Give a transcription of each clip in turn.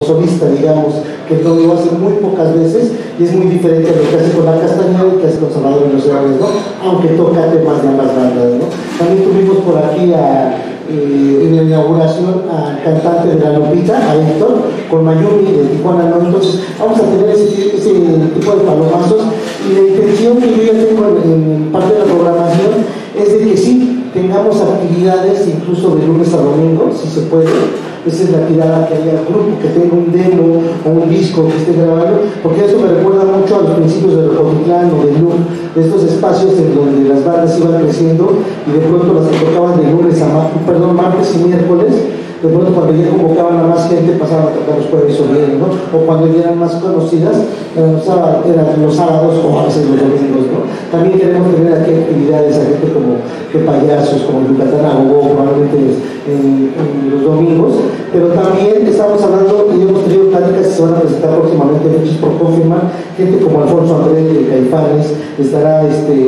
solista, digamos, que lo hace muy pocas veces y es muy diferente a lo que hace con la Castañeda y que hace con Salvador de los Heroes, ¿no? Aunque toca temas de ambas bandas, ¿no? También tuvimos por aquí en la inauguración al cantante de La Lupita, a Héctor, con Mayumi de Tijuana, ¿no? Entonces vamos a tener ese tipo de palomazos y la intención que yo ya tengo en parte de la programación es de que sí tengamos actividades incluso de lunes a domingo, si se puede. Esa es la tirada, que haya un grupo que tenga un demo o un disco que esté grabando, porque eso me recuerda mucho a los principios de Rocotitlán o de Loom, de estos espacios en donde las bandas iban creciendo y de pronto las que tocaban de lunes a martes y miércoles, de pronto cuando ya convocaban a más gente pasaban a tocar los jueves o viernes, ¿no? O cuando ya eran más conocidas, eran los sábados o a veces los domingos, ¿no? También queremos tener aquí actividades a gente como de payasos, como Yucatán Agogó, probablemente en los domingos, pero también estamos hablando y hemos tenido pláticas que se van a presentar próximamente, fechas por confirmar, gente como Alfonso Andrés de Caifanes, estará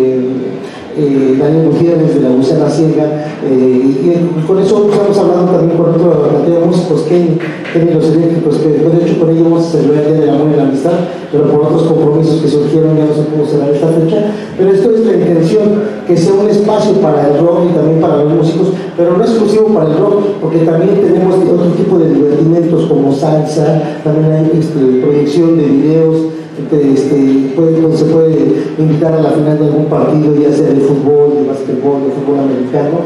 Daniel Gutiérrez de La Gusana Ciega, y con eso estamos hablando también con otro cantidad de músicos, Kenny Los Eléctricos, que de hecho con ellos vamos a celebrar el Día del Amor y la Amistad, pero por otros compromisos que surgieron ya no se pudo cerrar esta fecha, pero esto es la intención, que sea un espacio para el rock y también para los músicos, pero no exclusivo para el rock, porque también tenemos otro tipo de divertimentos como salsa, también hay proyección de videos. Se puede invitar a la final de algún partido, ya sea de fútbol, de básquetbol, de fútbol americano.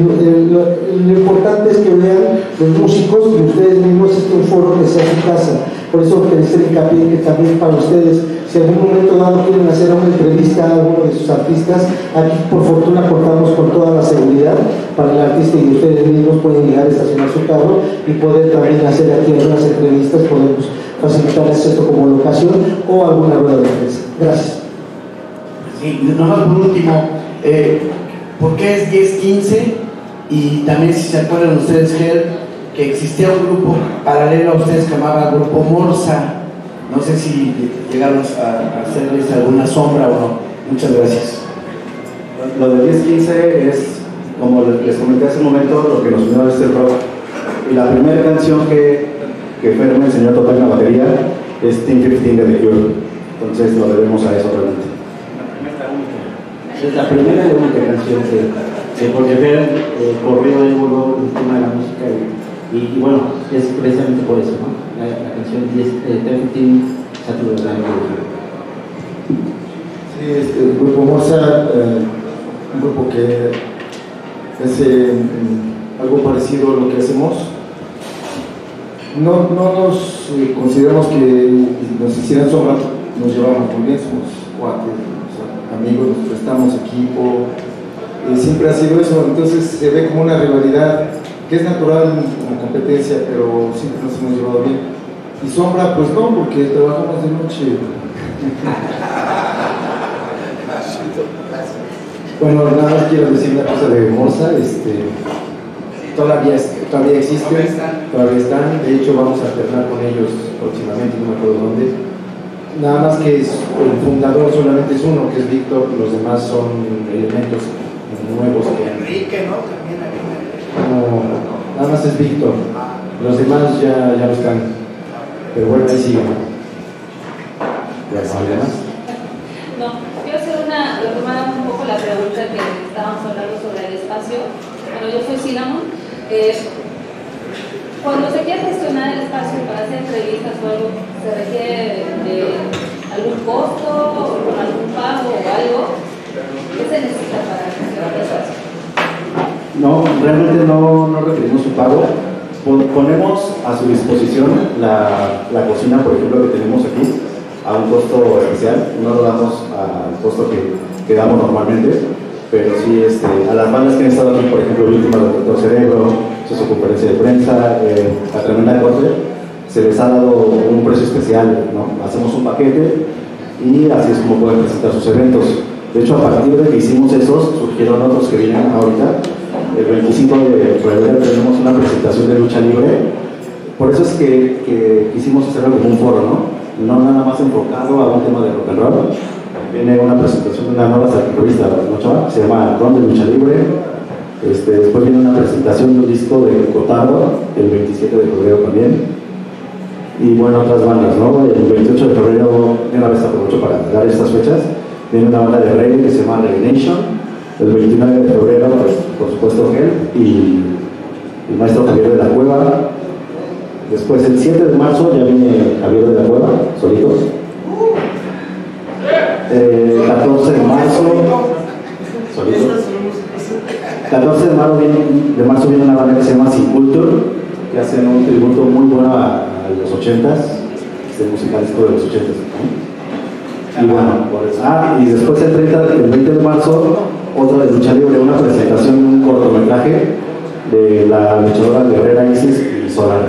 Lo importante es que vean los músicos y ustedes mismos, este un foro que sea su casa. Por eso quería hacer hincapié que también para ustedes, si en algún momento dado quieren hacer una entrevista a alguno de sus artistas, aquí por fortuna contamos con toda la seguridad para el artista y ustedes mismos pueden llegar a estacionar su carro y poder también hacer aquí algunas entrevistas, podemos facilitarles esto como locación o alguna rueda de prensa. Gracias. Sí, nomás por último, ¿por qué es 10-15? Y también si se acuerdan ustedes, que existía un grupo paralelo a ustedes que llamaba Grupo Morsa. No sé si llegaron a hacerles alguna sombra o no. Muchas gracias. Lo de 10-15 es, como les comenté hace un momento, lo que nos unió a este rock. Y la primera canción que Fer me enseñó a tocar en la batería es Team 15 de The Cure. Entonces lo debemos a eso realmente. Es la primera y única canción que porque Fer corrió y volvió el tema de la música y bueno, es precisamente por eso, ¿no? La canción 10-15 Saturday Night Fever. Sí, el grupo Morsa, un grupo que hace algo parecido a lo que hacemos. No nos consideramos que nos hicieran sombra, nos llevamos muy bien, somos cuates, amigos, nos prestamos equipo, siempre ha sido eso, entonces se ve como una rivalidad que es natural como competencia, pero siempre nos hemos llevado bien. Y sombra, pues no, porque trabajamos de noche. Bueno, nada más quiero decir una cosa de Morsa, todavía existen, todavía están, de hecho vamos a alternar con ellos próximamente, no me acuerdo dónde. Nada más que el fundador solamente es uno, que es Víctor, los demás son elementos nuevos que Enrique, ¿no? También no, nada más es Víctor, los demás ya no están, pero bueno, ahí siguen. ¿Algo más? No, quiero hacer retomar un poco la pregunta que estábamos hablando sobre el espacio. Bueno, yo soy Cinnamon. Cuando se quiere gestionar el espacio para hacer entrevistas o algo, ¿se requiere algún costo o con algún pago o algo? ¿Qué se necesita para gestionar el espacio? No, realmente no requerimos un pago. Ponemos a su disposición la cocina, por ejemplo, que tenemos aquí, a un costo especial. No lo damos al costo que damos normalmente, pero sí a las bandas que han estado aquí, por ejemplo, el último del Doctor Cerebro, su conferencia de prensa, la Tremenda Corte, se les ha dado un precio especial, ¿no? Hacemos un paquete y así es como pueden presentar sus eventos. De hecho, a partir de que hicimos esos, surgieron otros que vienen ahorita. El 25 de febrero tenemos una presentación de lucha libre. Por eso es que quisimos hacerlo como un foro, ¿no? No nada más enfocado a un tema de rock and roll. Viene una presentación de una nueva revista, ¿no? Se llama Ron de Lucha Libre. Después viene una presentación de un disco de Cotardo, el 27 de febrero también. y bueno, otras bandas, ¿no? El 28 de febrero, de una vez aprovecho para dar estas fechas, viene una banda de reggae que se llama Reggae Nation. El 29 de febrero, pues, por supuesto, Gel y el maestro Javier de la Cueva. Después, el 7 de marzo, ya viene Javier de la Cueva, solito. 14 de marzo, solito. 14 de marzo viene una banda que se llama Sin Culture, que hacen un tributo muy bueno a los 80s, este musical de los 80s, ¿no? Y bueno, y después el 20 de marzo, otra de lucha libre, una presentación de un cortometraje de la luchadora guerrera Isis y Solar.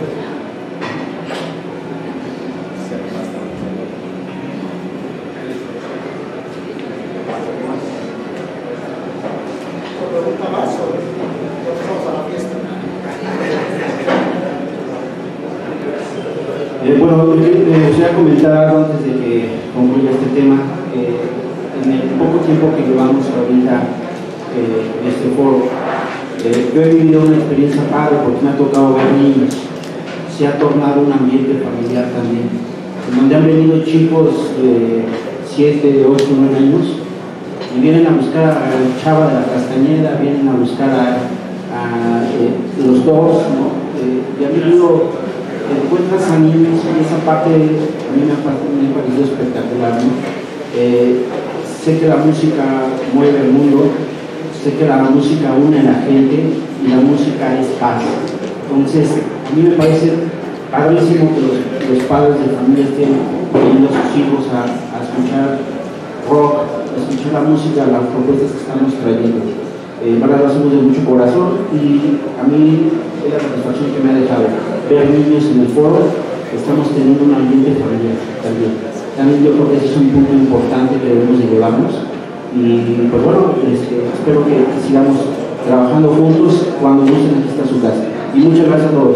Bueno, me gustaría comentar algo antes de que concluya este tema. En el poco tiempo que llevamos ahorita en este foro, yo he vivido una experiencia padre porque me ha tocado ver niños. Se ha tornado un ambiente familiar también, en donde han venido chicos de 7, 8, 9 años y vienen a buscar a Chava de la Castañeda, vienen a buscar a los dos, ¿no? Y han venido, encuentras a niños y esa parte a mí me ha parecido espectacular, ¿no? Sé que la música mueve el mundo, sé que la música une a la gente y la música es paz. Entonces, a mí me parece padrísimo que los padres de familia estén poniendo a sus hijos a escuchar rock, a escuchar la música, las propuestas que estamos trayendo. Verdad, lo hacemos de mucho corazón y a mí es la satisfacción que me ha dejado ver niños en el foro. Estamos teniendo un ambiente familiar también yo creo que ese es un punto importante que debemos de llevarnos y pues bueno, espero que sigamos trabajando juntos. Cuando gusten, aquí está su casa y muchas gracias a todos.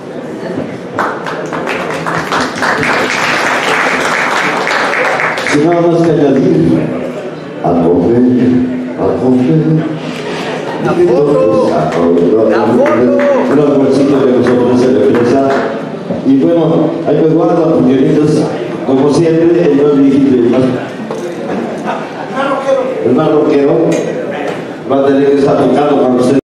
Sin nada más que añadir, al joven, una bolsita que nos ofrece la empresa. Y bueno, ahí me guardan puñeritos, como siempre, el más viejito, el más rockero va a tener que estar tocando cuando se